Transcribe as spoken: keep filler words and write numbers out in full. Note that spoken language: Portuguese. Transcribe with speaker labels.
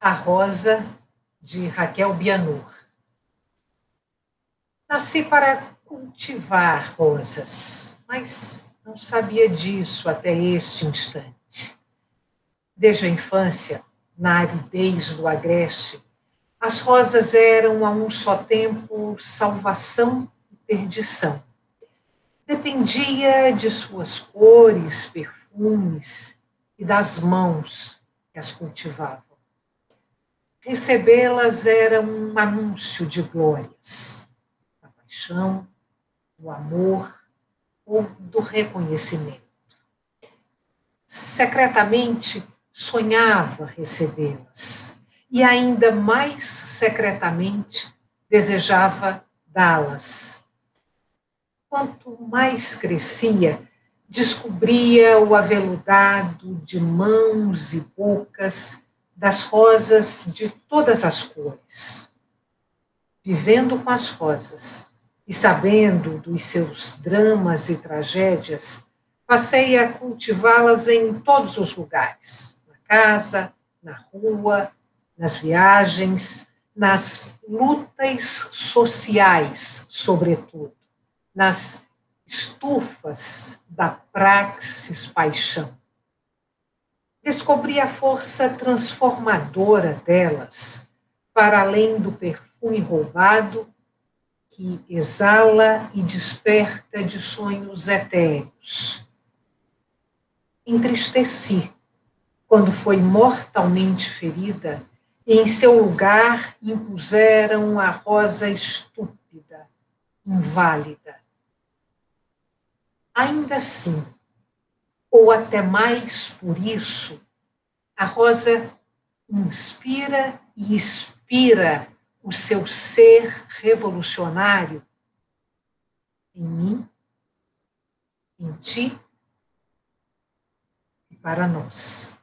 Speaker 1: A Rosa, de Raquel Bianur. Nasci para cultivar rosas, mas não sabia disso até este instante. Desde a infância, na aridez do agreste, as rosas eram a um só tempo salvação e perdição. Dependia de suas cores, perfumes e das mãos que as cultivavam. Recebê-las era um anúncio de glórias, da paixão, do amor ou do reconhecimento. Secretamente sonhava recebê-las e ainda mais secretamente desejava dá-las. Quanto mais crescia, descobria o aveludado de mãos e bocas das rosas de todas as cores. Vivendo com as rosas e sabendo dos seus dramas e tragédias, passei a cultivá-las em todos os lugares, na casa, na rua, nas viagens, nas lutas sociais, sobretudo, nas estufas da praxis paixão. Descobri a força transformadora delas, para além do perfume roubado que exala e desperta de sonhos etéreos. Entristeci quando foi mortalmente ferida e em seu lugar impuseram a rosa estúpida, inválida. Ainda assim, ou até mais por isso, a rosa inspira e expira o seu ser revolucionário em mim, em ti e para nós.